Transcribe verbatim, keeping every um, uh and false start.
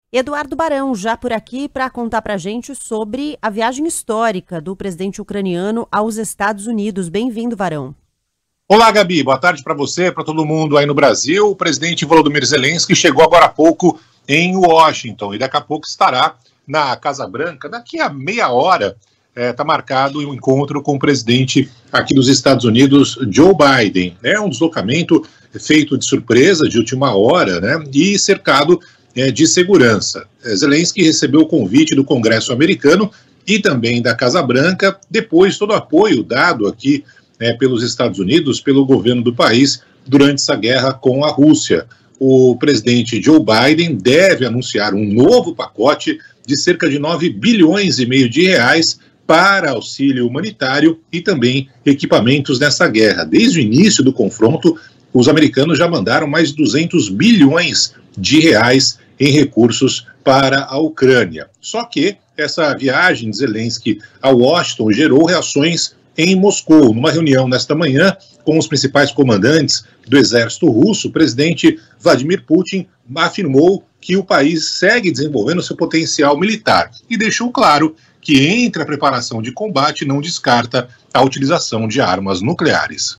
Eduardo Barão, já por aqui para contar para a gente sobre a viagem histórica do presidente ucraniano aos Estados Unidos. Bem-vindo, Barão. Olá, Gabi. Boa tarde para você, para todo mundo aí no Brasil. O presidente Volodymyr Zelensky chegou agora há pouco em Washington e daqui a pouco estará na Casa Branca. Daqui a meia hora está é, marcado um encontro com o presidente aqui dos Estados Unidos, Joe Biden. É um deslocamento feito de surpresa, de última hora, né, e cercado é, de segurança. Zelensky recebeu o convite do Congresso americano e também da Casa Branca, depois todo o apoio dado aqui é, pelos Estados Unidos, pelo governo do país, durante essa guerra com a Rússia. O presidente Joe Biden deve anunciar um novo pacote de cerca de nove bilhões e meio de reais para auxílio humanitário e também equipamentos nessa guerra. Desde o início do confronto, os americanos já mandaram mais de duzentos bilhões de reais em recursos para a Ucrânia. Só que essa viagem de Zelensky a Washington gerou reações em Moscou. Numa reunião nesta manhã com os principais comandantes do exército russo, o presidente Vladimir Putin afirmou que o país segue desenvolvendo seu potencial militar e deixou claro que entre a preparação de combate não descarta a utilização de armas nucleares.